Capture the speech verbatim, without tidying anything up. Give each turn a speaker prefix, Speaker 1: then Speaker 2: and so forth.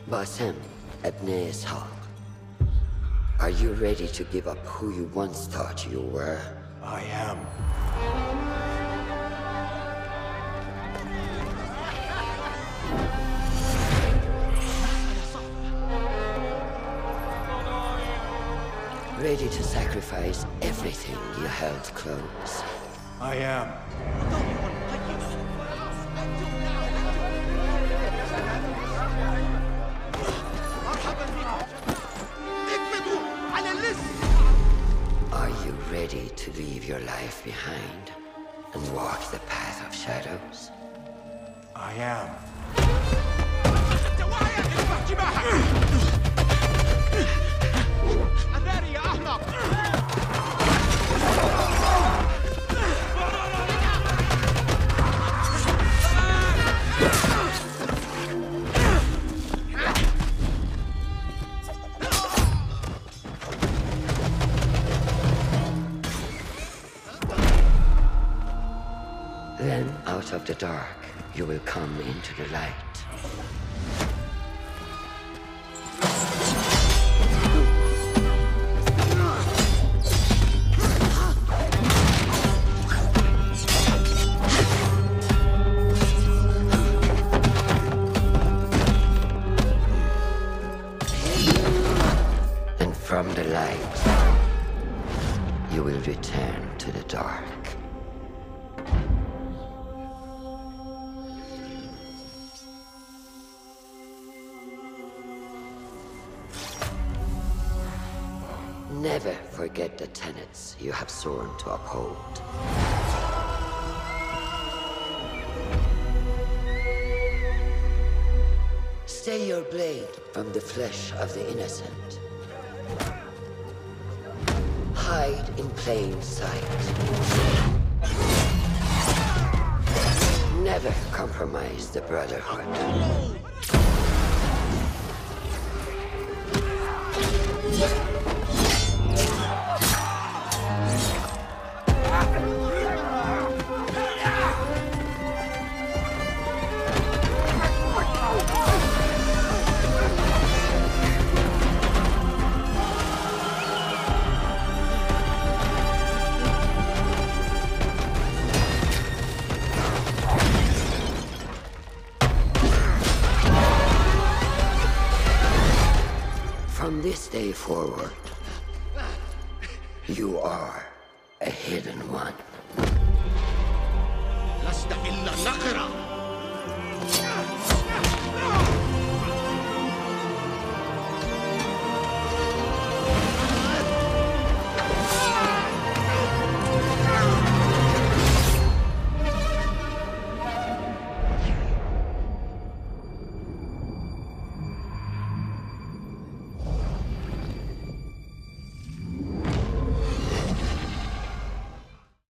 Speaker 1: Basim Ebne Ishaq, are you ready to give up who you once thought you were?
Speaker 2: I am.
Speaker 1: Ready to sacrifice everything you held close?
Speaker 2: I am.
Speaker 1: Are you ready to leave your life behind and walk the path of shadows?
Speaker 2: I am.
Speaker 1: Then, out of the dark, you will come into the light. And from the light, you will return to the dark. Never forget the tenets you have sworn to uphold. Stay your blade from the flesh of the innocent. Hide in plain sight. Never compromise the Brotherhood. From this day forward, you are a hidden one.